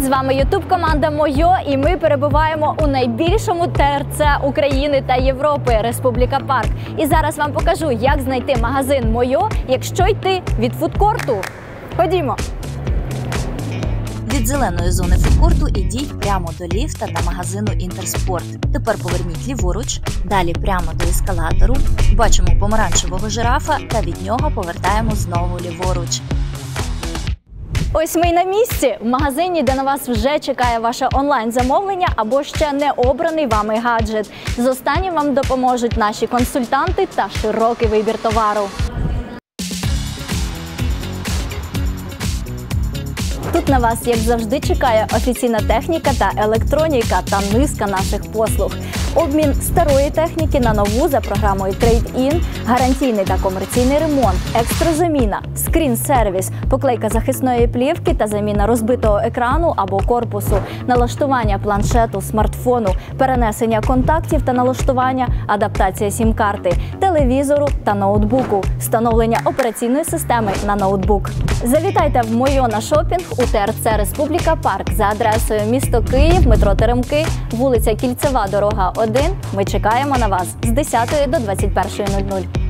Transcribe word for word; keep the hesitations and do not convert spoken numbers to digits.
З вами ютуб-команда Мойо, і ми перебуваємо у найбільшому ТРЦ України та Європи – Республіка Парк. І зараз вам покажу, як знайти магазин Мойо, якщо йти від фудкорту. Ходімо! Від зеленої зони фудкорту ідіть прямо до ліфта та магазину «Інтерспорт». Тепер поверніть ліворуч, далі прямо до ескалатору, бачимо помаранчевого жирафа та від нього повертаємо знову ліворуч. Ось ми й на місці, в магазині, де на вас вже чекає ваше онлайн-замовлення або ще не обраний вами гаджет. З останнім вам допоможуть наші консультанти та широкий вибір товару. Тут на вас, як завжди, чекає офіційна техніка та електроніка та низка наших послуг. Обмін старої техніки на нову за програмою Trade-in, гарантійний та комерційний ремонт, екстрозаміна, скрін-сервіс, поклейка захисної плівки та заміна розбитого екрану або корпусу, налаштування планшету, смартфону, перенесення контактів та налаштування, адаптація сім-карти, телевізору та ноутбуку, встановлення операційної системи на ноутбук. Завітайте в Мойо на шопінг у ТРЦ Республіка Парк за адресою місто Київ, метро Теремки, вулиця Кільцева, дорога один. Ми чекаємо на вас з десятої до двадцять першої нуль нуль.